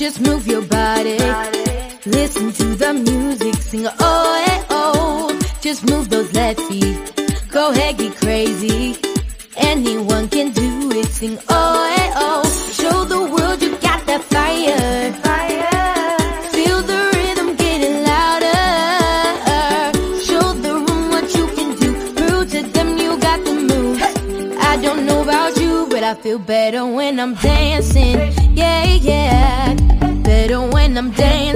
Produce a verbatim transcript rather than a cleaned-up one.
Just move your body. Listen to the music, sing oh, eh, oh. Just move those left feet. Go ahead, get crazy. Anyone can do it, sing oh, eh, oh. Show the world you got that fire. Feel the rhythm getting louder. Show the room what you can do. Prove to them you got the moves. I don't know about you, but I feel better when I'm dancing. Yeah, yeah. Better when I'm dancing.